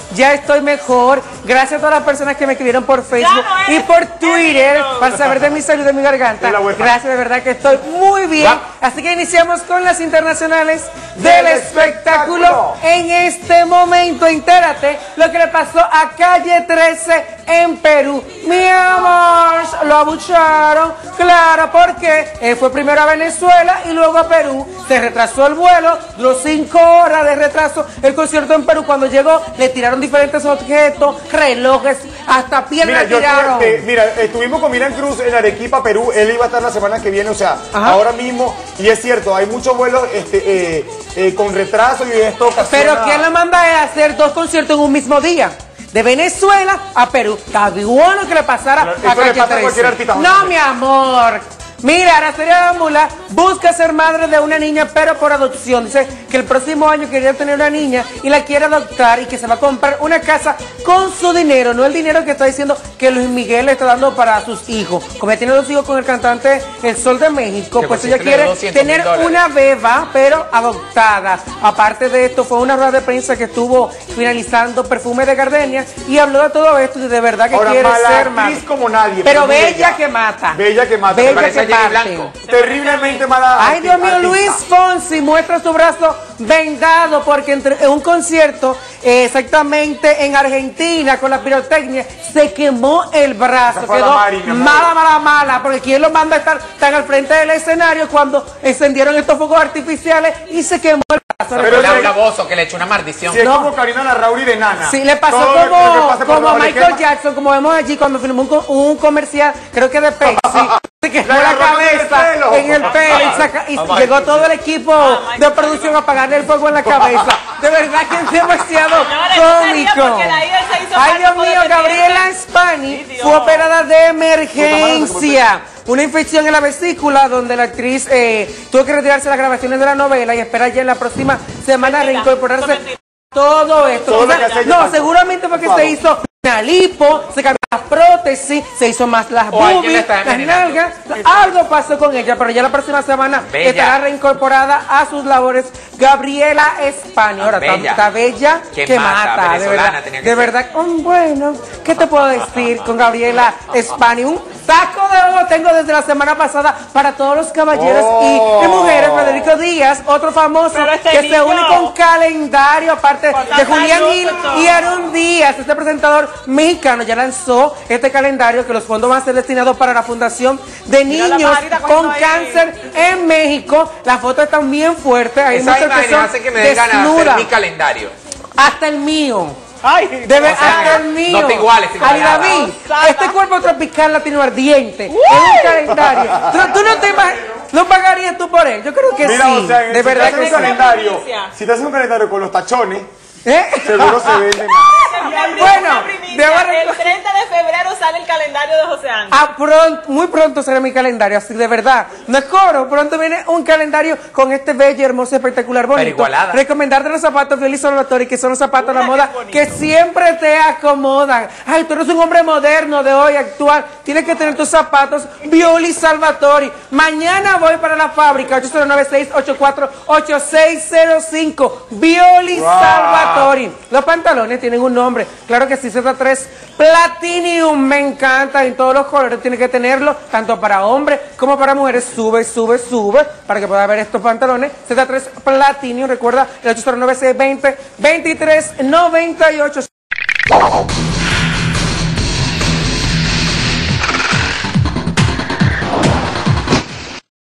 ya estoy mejor. Gracias a todas las personas que me escribieron por Facebook y por Twitter para saber de mi salud, de mi garganta. Gracias, de verdad que estoy muy bien. Así que iniciamos con las internacionales del espectáculo. En este momento, entérate lo que le pasó a Calle 13 en Perú. Mi amor, lo abucharon, claro, porque fue primero a Venezuela y luego a Perú. Se retrasó el vuelo, duró 5 horas de retraso el concierto en Perú. Cuando llegó, le tiraron diferentes objetos, relojes, hasta piernas tiraron. Estuvimos con Miran Cruz en Arequipa, Perú. Él iba a estar la semana que viene, o sea, ahora mismo. Y es cierto, hay muchos vuelos con retraso y esto ocasiona... Pero ¿quién le manda a hacer 2 conciertos en un mismo día? De Venezuela a Perú. Está bueno que le pasara a Calle 13. No, mi amor. Mira, Araceli Arámbula busca ser madre de una niña, pero por adopción. Dice que el próximo año quería tener una niña y la quiere adoptar y que se va a comprar una casa con su dinero, no el dinero que está diciendo que Luis Miguel le está dando para sus hijos. Como tiene 2 hijos con el cantante El Sol de México, pues ella quiere tener una beba, pero adoptada. Aparte de esto, fue una rueda de prensa que estuvo finalizando Perfume de Gardenia y habló de todo esto y de verdad que quiere ser madre. Como nadie, pero bella que mata. Bella que mata. Bella que blanco. Terriblemente mala. Ay, Dios mío, Luis Fonsi muestra su brazo vendado porque en un concierto exactamente en Argentina con la pirotecnia se quemó el brazo. Quedó mala, porque ¿quién lo manda a estar tan al frente del escenario cuando encendieron estos fuegos artificiales y se quemó el brazo? Pero Laura Bozzo, que le echó una maldición. Sí, es como Karina Larrauri de Nana. Sí, le pasó como Michael Jackson, como vemos allí cuando filmó un comercial, creo que de Pepsi. Se quemó la cabeza en el pelo y llegó todo el equipo de producción a apagarle el fuego en la cabeza. De verdad que es demasiado cómico. Ay, Dios mío, Gabriela Spani fue operada de emergencia. Una infección en la vesícula donde la actriz tuvo que retirarse de las grabaciones de la novela y espera ya en la próxima semana reincorporarse. Todo esto. No, seguramente porque se hizo una lipo, se cambió la prótesis, se hizo más las boobies, las nalgas. Algo pasó con ella, pero ya la próxima semana estará reincorporada a sus labores. Gabriela Spani, ahora está bella que mata, de verdad. Bueno, ¿qué te puedo decir con Gabriela Spani? Un saco de oro tengo desde la semana pasada para todos los caballeros y mujeres. Federico Díaz, otro famoso que se une con calendario, aparte de Julián Gil y Aaron Díaz. Este presentador mexicano ya lanzó este calendario que los fondos van a ser destinados para la Fundación de Niños con Cáncer en México. Las fotos están bien fuertes. Hay muchas que son hace que me den ganas de hacer mi calendario. Hasta el mío. Hasta el mío. No te iguales. Ali David, este cuerpo tropical latino ardiente es un calendario. ¿Tú no te imaginas? ¿No pagarías tú por él? Yo creo que sí. O sea, de verdad que sí. Si te haces un calendario con los tachones, seguro se vende más. Bueno, el 30 de febrero sale el calendario de José Ángel. Muy pronto será mi calendario, así de verdad. No es coro, pronto viene un calendario con este bello, hermoso, espectacular, bonito. Recomendarte los zapatos Violi Salvatore, que son los zapatos de la moda que siempre te acomodan. Ay, tú eres un hombre moderno de hoy, actual. Tienes que tener tus zapatos Violi Salvatore. Mañana voy para la fábrica, 809-684-8605. Violi Salvatore. Los pantalones tienen un nombre, claro que sí, Z3 Platinum, me encanta, en todos los colores tiene que tenerlo, tanto para hombres como para mujeres. Sube, para que pueda ver estos pantalones. Z3 Platinum, recuerda, el 809-620-2398.